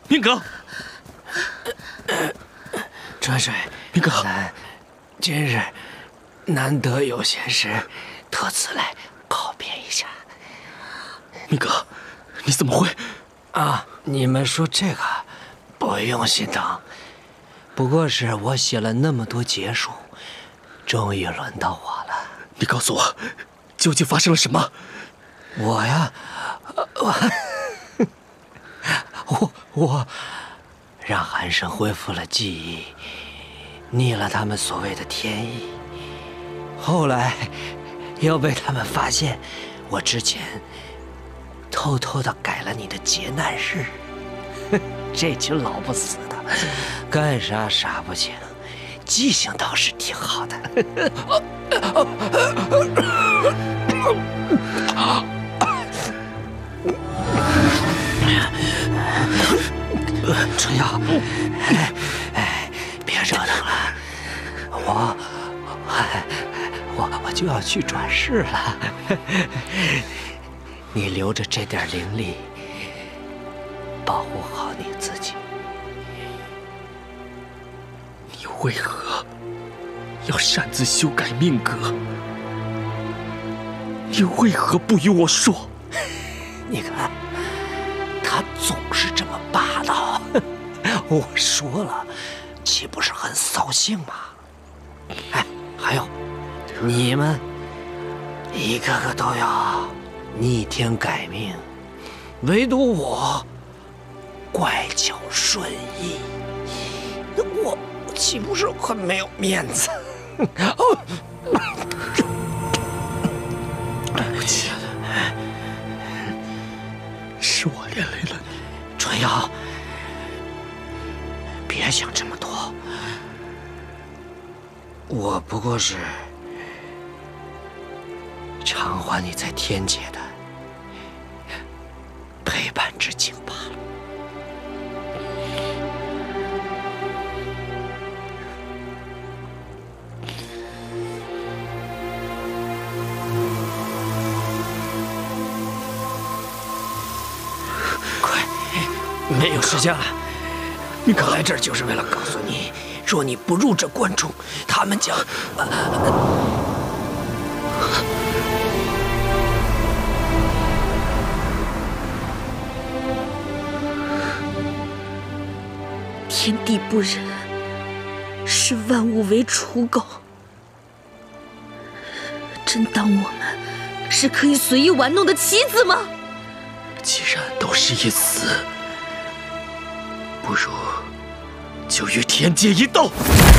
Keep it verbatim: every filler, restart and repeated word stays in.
明哥， 川水， 明哥， 咱今日难得有闲时，特此来告别一下。 明哥，你怎么会？ 啊，你们说这个不用心疼，不过是我写了那么多结书，终于轮到我了。 你告诉我，究竟发生了什么？ 我呀，我我我让寒生恢复了记忆，逆了他们所谓的天意。后来又被他们发现，我之前偷偷的改了你的劫难日。这群老不死的，干啥啥不行，记性倒是挺好的。春瑶，哎哎，别折腾了，我我我就要去转世了。你留着这点灵力，保护好你自己。 你为何要擅自修改命格？你为何不与我说？ 你看，他总是这么霸道。我说了，岂不是很扫兴吗？哎，还有，你们一个个都要逆天改命，唯独我乖巧顺意，那我岂不是很没有面子？ 对不起，是我连累了你。 春瑶，别想这么多，我不过是偿还你在天界的陪伴之情罢了。快，没有时间了。我来这儿就是为了告诉你，若你不入这关中，他们将…… 天地不仁，视万物为刍狗，真当我们是可以随意玩弄的棋子吗？ 既然都是一死，不如就与天界一斗。